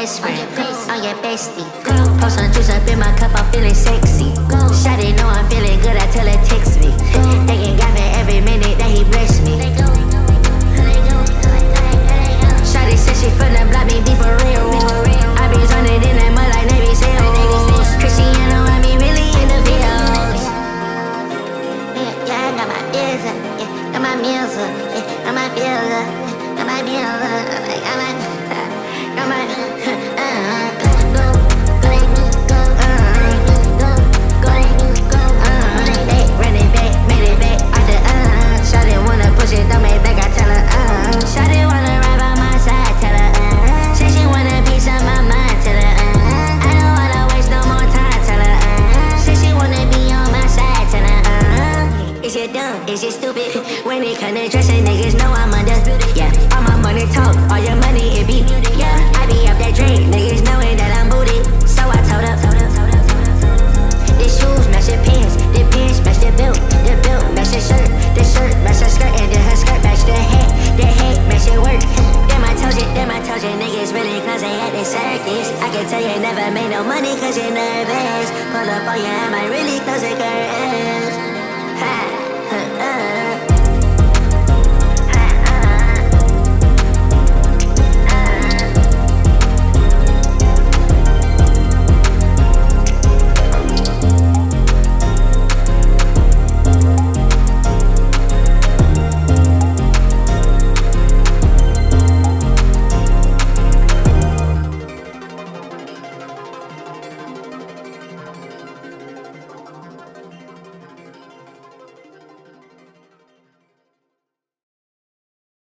best friend, I'm your bestie. Pour some juice up in my cup, I'm feeling sexy. Shawty know I'm feeling good, I tell her text me. Thanking God for every minute that he blessed me. Shawty said she finna block me, be for real. I be running in that mud like Navy SEALs. Cristiano, I be really in the fields. Yeah, I got my bills up, yeah, got my meals up, yeah, got my bills up, got my bills up, got my running back, made it back after Shawty wanna push it, don't make back, I tell her Shawty wanna ride by my side, tell her say she want a piece of my mind, tell her I don't wanna waste no more time, tell her say she wanna be on my side, tell her is you dumb, is you stupid? When it come to dressing, niggas know I'm undisputed. Yeah, all my money talk, all your money it be. Yeah, I be up that drink, niggas knowing that I'm booted. So I told up. The shoes match the pants match the belt match the shirt match the skirt, and then her skirt match the hat match the work. Damn I told you, niggas really cause they at the circus. I can tell you never made no money cause you're nervous. Pull up on you, I might really close the curtains. Ha.